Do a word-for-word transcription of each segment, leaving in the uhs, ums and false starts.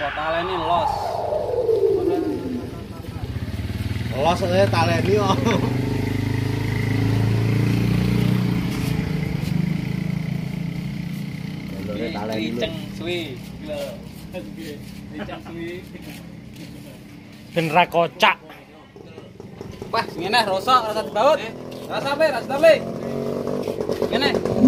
taleni los. Los ae taleni kok. Lho taleni lho. Ceng suwi. Lho. Ceng suwi. Ben ra kocak. Wah, ngene rosok rasa dibaut. Rasa apa? Rasa apa? Ngene.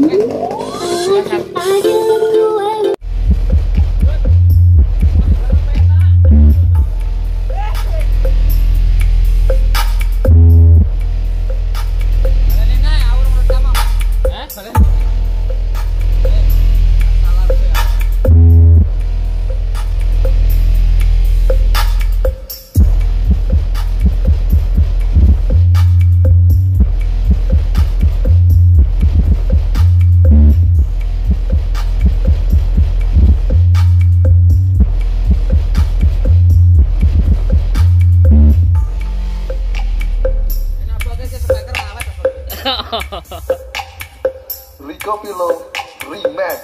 Rico Pilo Remix.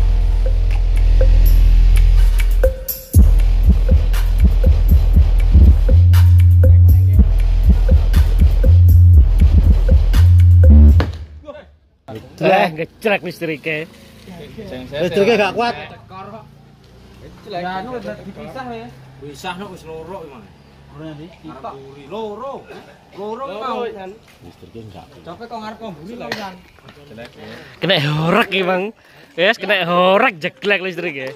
Eh, ngecrek listriknya. Listriknya gak kuat. Ya anu dipisah ya. Pisah nek wis loro iki, Mas. Ora ndi? Kita loro. Loro kau. Listriknya enggak. Cope kok ngarep mburi lho, San. Kena horek iki, Bang. Wes kena horek jeglek listriknya.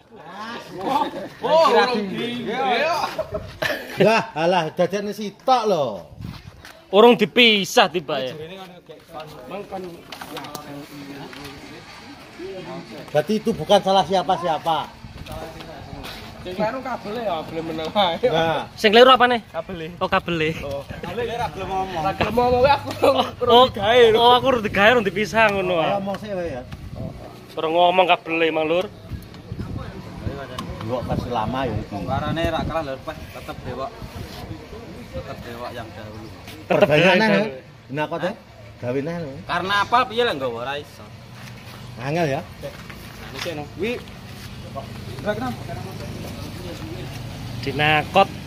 Oh, rugi. Lah, alah dadane sitok lho. Urung dipisah tiba ya. Berarti itu bukan salah siapa-siapa. Sing karo kabel ya, belum meneng ae. Nah, Sing keliru apane? Kabel. Oh, kabel. Kabel ora gelem ngomong. Ora gelem ngomong aku Oh, oh, aku urung digawe urung dipisah ngono ayo ah. ngomong sih ya. Urung ngomong kabel Mang Lur. Gua kasih lama ya iki. Karane ra kalah lho, Pak. Tetep dewok. Tetep dewok yang dahulu. Tetep Perbanyakan gawe. ya. Nah kok teh gawe neh. Karena apa piye lah nggawa ora iso. Angel ya. Nah, iki no. Wi. Ora kenapa? Dinakot.